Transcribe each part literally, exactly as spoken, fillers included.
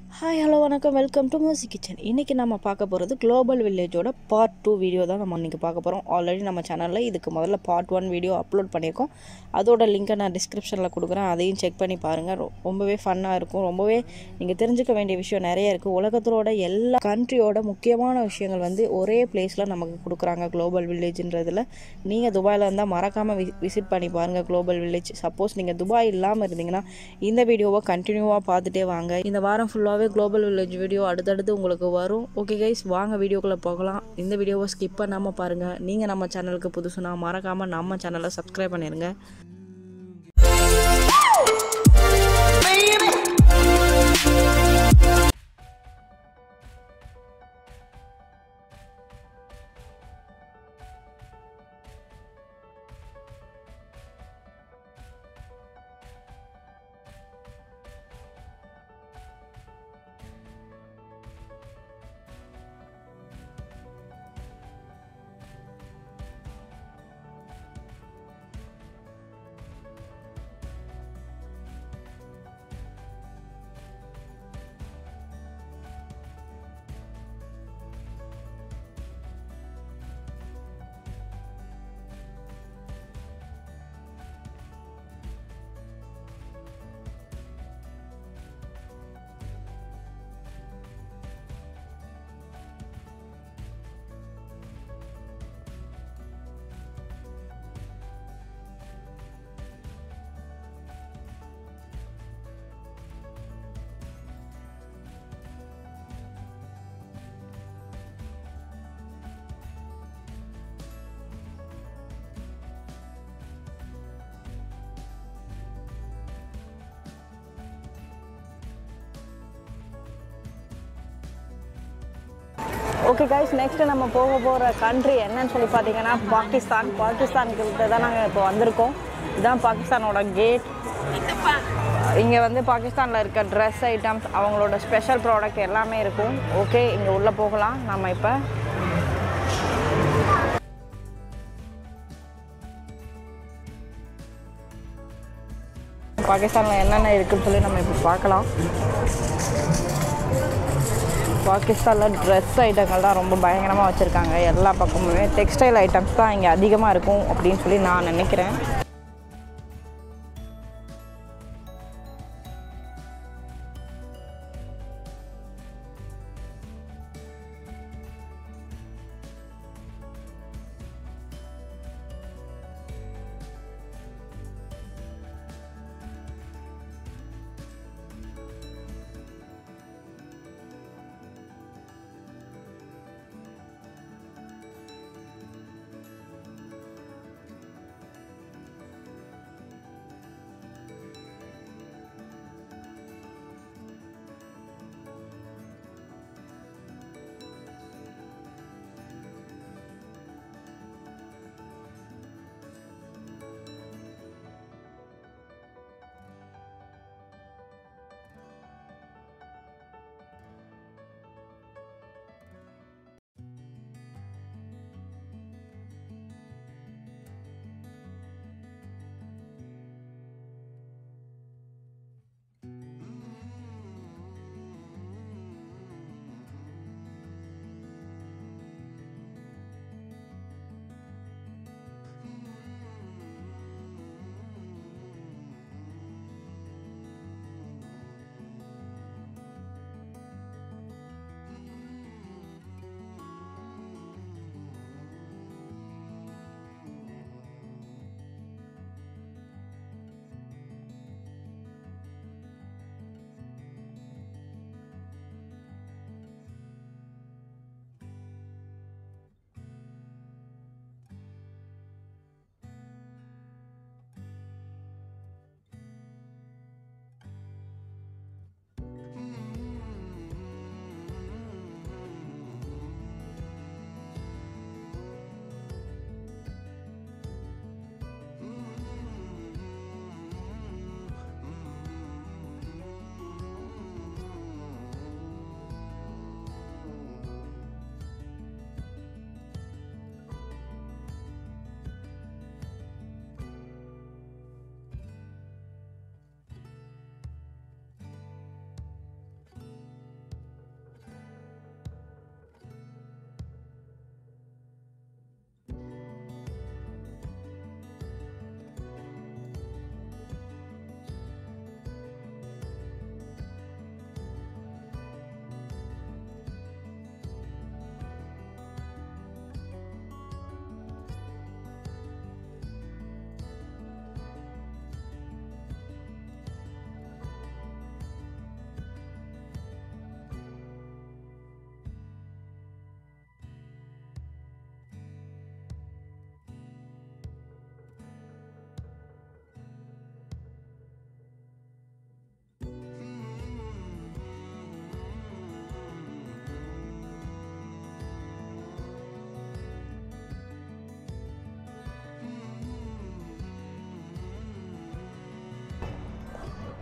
Hi hello வணக்கம் welcome to Moosi kitchen. இன்றைக்கி நம்ம பார்க்க போகிறது குளோபல் வில்லேஜோட பார்ட் டூ வீடியோ தான் நம்ம இன்றைக்கி பார்க்க போகிறோம். ஆல்ரெடி நம்ம சேனலில் இதுக்கு முதல்ல பார்ட் ஒன் வீடியோ அப்லோட் பண்ணியிருக்கோம். அதோட லிங்க்கை நான் டிஸ்கிரிப்ஷனில் கொடுக்குறேன், அதையும் செக் பண்ணி பாருங்கள். ரொம்பவே ஃபன்னாக இருக்கும். ரொம்பவே நீங்கள் தெரிஞ்சுக்க வேண்டிய விஷயம் நிறைய இருக்குது. உலகத்தோட எல்லா கண்ட்ரியோட முக்கியமான விஷயங்கள் வந்து ஒரே பிளேஸில் நமக்கு கொடுக்குறாங்க குளோபல் வில்லேஜ்ன்றதில். நீங்கள் துபாயில் இருந்தால் மறக்காமல் வி விசிட் பண்ணி பாருங்கள் குளோபல் வில்லேஜ். சப்போஸ் நீங்கள் துபாய் இல்லாமல் இருந்தீங்கன்னா இந்த வீடியோவை கண்டினியூவாக பார்த்துட்டே வாங்க. இந்த வாரம் ஃபுல்லாகவே குளோபல் வில்லேஜ் வீடியோ அடுத்தடுத்து உங்களுக்கு வரும். ஓகே கைஸ், வாங்க வீடியோக்குள்ளே போகலாம். இந்த வீடியோவை ஸ்கிப் பண்ணாமல் பாருங்கள். நீங்கள் நம்ம சேனலுக்கு புதுசுனா மறக்காமல் நம்ம சேனலை சப்ஸ்கிரைப் பண்ணிடுங்க. ஓகே கைஸ், நெக்ஸ்ட்டு நம்ம போக போகிற கண்ட்ரி என்னன்னு சொல்லி பார்த்தீங்கன்னா பாகிஸ்தான். பாகிஸ்தானுக்கு தான் நாங்கள் இப்போ வந்திருக்கோம். இதுதான் பாகிஸ்தானோட கேட். இங்கே வந்து பாகிஸ்தானில் இருக்க ட்ரெஸ் ஐட்டம்ஸ், அவங்களோட ஸ்பெஷல் ப்ராடக்ட் எல்லாமே இருக்கும். ஓகே, இங்கே உள்ளே போகலாம் நம்ம இப்போ. பாகிஸ்தானில் என்னென்ன இருக்குதுன்னு சொல்லி நம்ம இப்போ பார்க்கலாம். பாகிஸ்தானில் ட்ரெஸ் ஐட்டங்கள் தான் ரொம்ப பயங்கரமாக வச்சுருக்காங்க. எல்லா பக்கமுமே டெக்ஸ்டைல் ஐட்டம்ஸ் தான் இங்கே அதிகமாக இருக்கும் அப்படின்னு சொல்லி நான் நினைக்கிறேன்.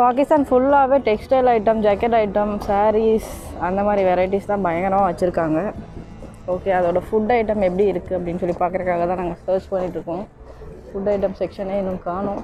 பாகிஸ்தான் ஃபுல்லாகவே textile item, jacket item, saris அந்த மாதிரி வெரைட்டிஸ் தான் பயங்கரமாக வச்சுருக்காங்க. ஓகே, அதோடய ஃபுட் ஐட்டம் எப்படி இருக்குது அப்படின்னு சொல்லி பார்க்குறதுக்காக தான் நாங்கள் சர்ச் பண்ணிகிட்ருக்கோம். ஃபுட் ஐட்டம் செக்ஷனே இன்னும் காணோம்.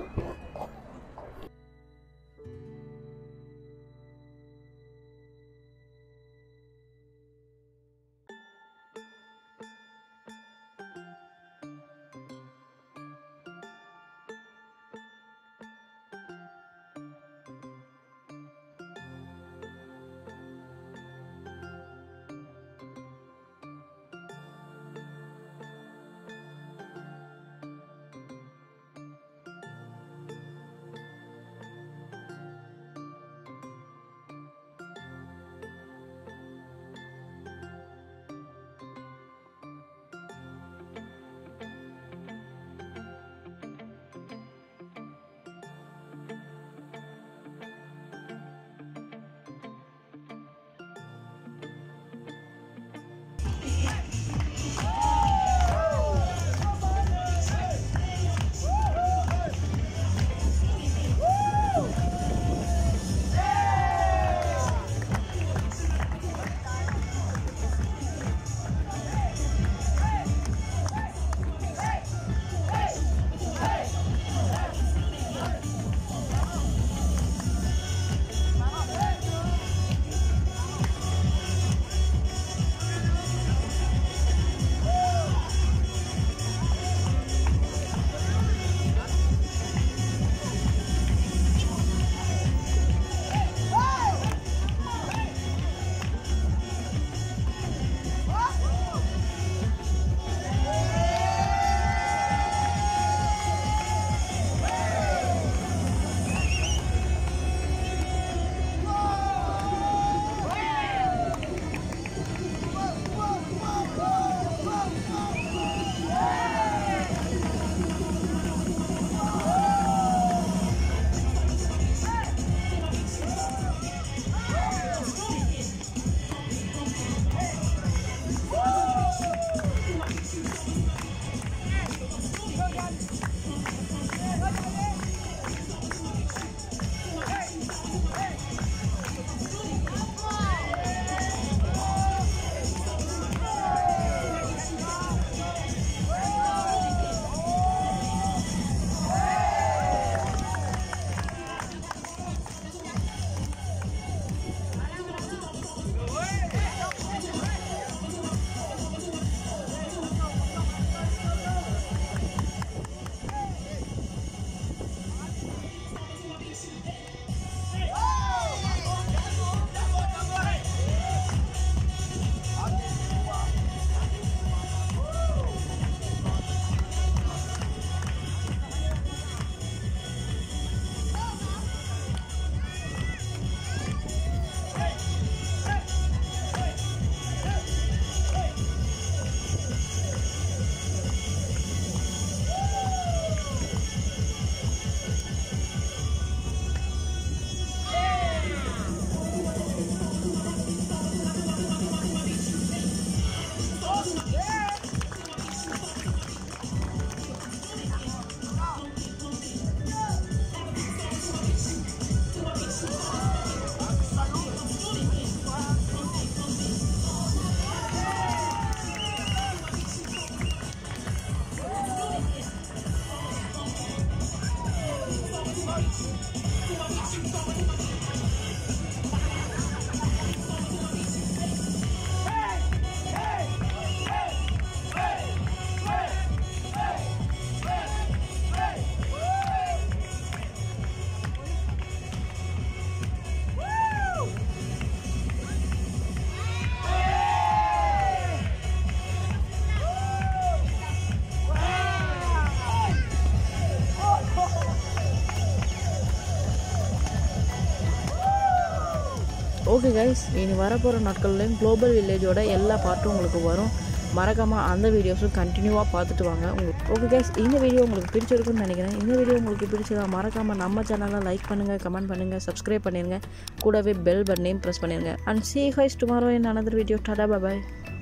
ஓகே கைஸ், இனி வரப்போகிற நாட்கள்லேயும் குளோபல் வில்லேஜோட எல்லா பார்ட்டும் உங்களுக்கு வரும். மறக்காமல் அந்த வீடியோஸும் கண்டினியூவாக பார்த்துட்டு வாங்க. உங்களுக்கு ஓகே கைஸ், இந்த வீடியோ உங்களுக்கு பிடிச்சிருக்குன்னு நினைக்கிறேன். இந்த வீடியோ உங்களுக்கு பிடிச்சதா மறக்காமல் நம்ம சேனலை லைக் பண்ணுங்கள், கமெண்ட் பண்ணுங்கள், சப்ஸ்கிரைப் பண்ணிடுங்க. கூடவே பெல் பட்டனையும் ப்ரெஸ் பண்ணிடுங்க. And see you guys tomorrow in another video. Tada, bye bye.